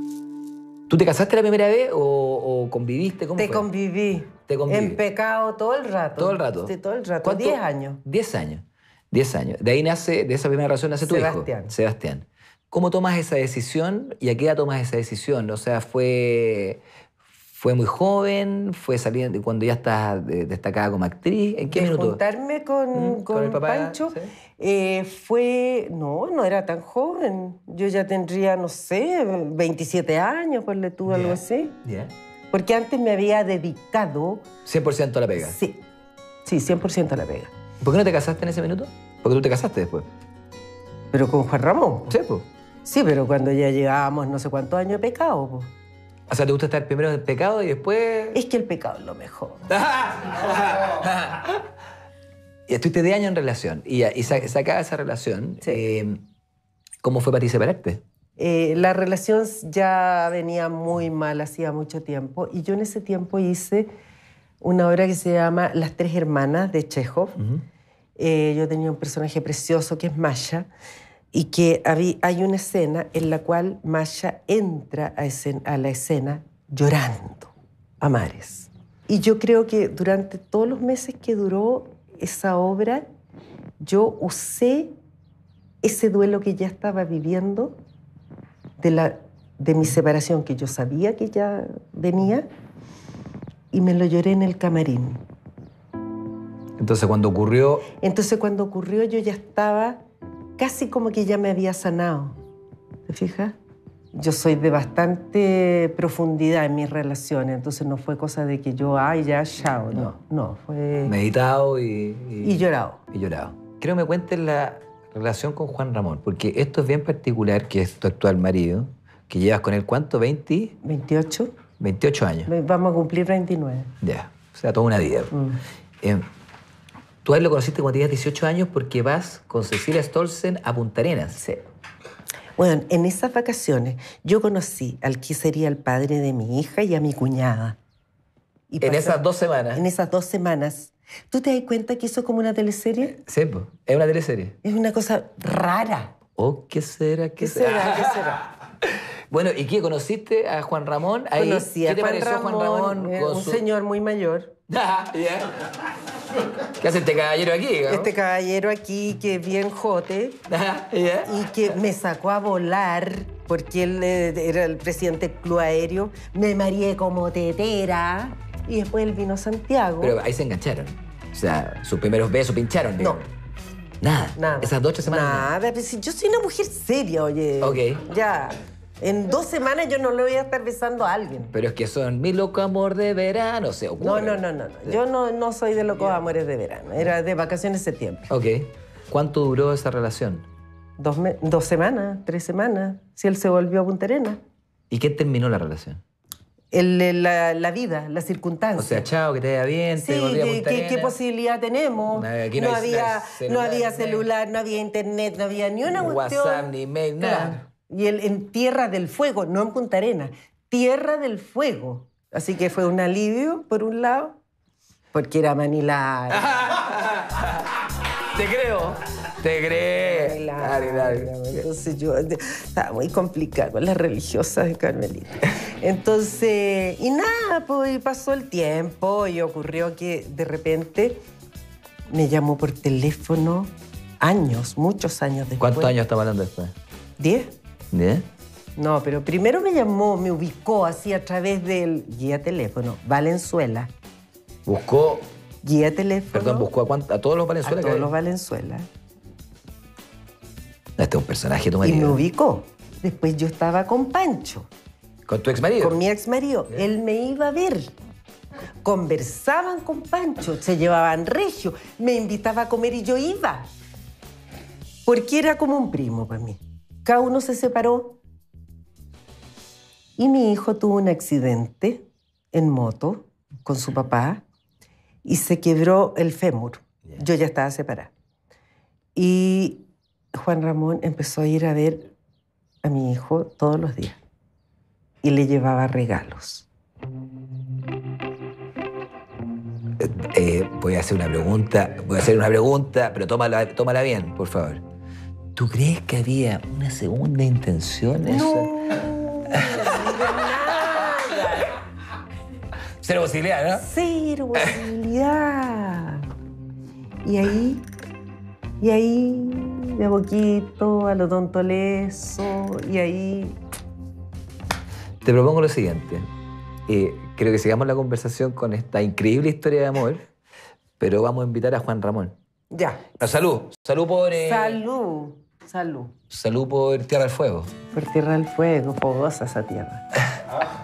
¿Tú te casaste la primera vez o conviviste? ¿Cómo fue? Conviví. Te conviví. En pecado todo el rato. ¿Todo el rato? Sí, todo el rato. ¿Cuánto? 10 años. 10 años. 10 años. De ahí nace, de esa primera relación nace tu hijo. Sebastián. ¿Cómo tomas esa decisión y a qué edad tomas esa decisión? O sea, ¿fue muy joven? ¿Fue saliendo cuando ya estás destacada como actriz? ¿En qué minuto? Juntarme con el papá, Pancho ¿sí? No era tan joven. Yo ya tendría, no sé, 27 años, ponle tú, algo así. Yeah. Porque antes me había dedicado... 100% a la pega. Sí, 100% a la pega. ¿Por qué no te casaste en ese minuto? Porque tú te casaste después. Pero con Juan Ramón. Sí, pues. Sí, pero cuando ya llevábamos no sé cuántos años de pecado, pues. O sea, ¿te gusta estar primero en el pecado y después...? Es que el pecado es lo mejor. Y estuviste 10 años en relación. Y sacaba esa relación. Sí. ¿Cómo fue para ti separarte? La relación ya venía muy mal hacía mucho tiempo. Y yo en ese tiempo hice una obra que se llama Las Tres Hermanas, de Chekhov. Yo tenía un personaje precioso que es Masha. Y que hay una escena en la cual Masha entra a la escena llorando a mares. Y yo creo que durante todos los meses que duró esa obra, yo usé ese duelo que ya estaba viviendo de mi separación, que yo sabía que ya venía, y me lo lloré en el camarín. Entonces, cuando ocurrió yo ya estaba casi como que ya me había sanado. ¿Te fijas? Yo soy de bastante profundidad en mis relaciones, entonces no fue cosa de que yo, ya, chao. No, fue... meditado y llorado. Y llorado. Quiero que me cuentes la relación con Juan Ramón, porque esto es bien particular, que es tu actual marido, que llevas con él, ¿cuánto? ¿20? 28. 28 años. Vamos a cumplir 29. Ya, o sea, toda una vida. Tú a él lo conociste cuando tenías 18 años porque vas con Cecilia Stolzen a Punta Arenas. Sí. Bueno, en esas vacaciones yo conocí al que sería el padre de mi hija y a mi cuñada. En esas 2 semanas. En esas 2 semanas. ¿Tú te das cuenta que hizo como una teleserie? Sí, pues, es una teleserie. Es una cosa rara. Oh, ¿qué será? ¿Qué será? Bueno, ¿y qué? ¿Conociste a Juan Ramón? Conocí a ¿Qué te pareció Juan Ramón? Un señor muy mayor. ¿Qué hace este caballero aquí? ¿no? Este caballero aquí que es bien jote y que me sacó a volar porque él era el presidente del Club Aéreo. Me mareé como tetera y después él vino a Santiago. Pero ahí se engancharon. O sea, sus primeros besos pincharon. No. Nada. Esas 2 semanas. Nada. Pero si yo soy una mujer seria, oye. Ok. Ya. En 2 semanas yo no le voy a estar besando a alguien. Pero es que son mi loco amor de verano, se ocurre. No. Yo no soy de locos amores de verano. Era de vacaciones de septiembre. Ok. ¿Cuánto duró esa relación? 2 semanas, 3 semanas. Si él se volvió a Punta Arenas. ¿Y qué terminó la relación? La vida, las circunstancias. O sea, chao, que te vaya bien, sí, te volví a Punta Arenas. ¿Qué posibilidad tenemos? Aquí no había celular, no había internet, no había ni una cuestión. WhatsApp, ni mail, nada. Claro. Y él en Tierra del Fuego, no en Punta Arenas, Tierra del Fuego. Así que fue un alivio, por un lado, porque era Manila. Te creo. Dale. Entonces yo estaba muy complicada con las religiosas de Carmelita. Entonces, y nada, pues pasó el tiempo y ocurrió que de repente me llamó por teléfono muchos años después. ¿Cuántos años estamos hablando después? 10. ¿10? No, pero primero me llamó, me ubicó así a través del guía teléfono, Valenzuela. Buscó... Guía teléfono. Perdón, buscó a todos los Valenzuela. A todos los Valenzuela. Este es un personaje de tu marido. Y me ubicó. Después yo estaba con Pancho. ¿Con tu exmarido? Con mi exmarido. Él me iba a ver. Conversaban con Pancho, se llevaban regio, me invitaba a comer y yo iba. Porque era como un primo para mí. Cada uno se separó. Y mi hijo tuvo un accidente en moto con su papá y se quebró el fémur. Yo ya estaba separada. Y Juan Ramón empezó a ir a ver a mi hijo todos los días y le llevaba regalos. Voy a hacer una pregunta, pero tómala bien, por favor. ¿Tú crees que había una segunda intención? No. Cero posibilidad, ¿no? Cero posibilidad. Y ahí, de a poquito, a lo tonto leso, y ahí... Te propongo lo siguiente. Creo que sigamos la conversación con esta increíble historia de amor, pero vamos a invitar a Juan Ramón. Ya. No, salud. Salud por... Salud. Salud por Tierra del Fuego. Por Tierra del Fuego, fogosa esa tierra.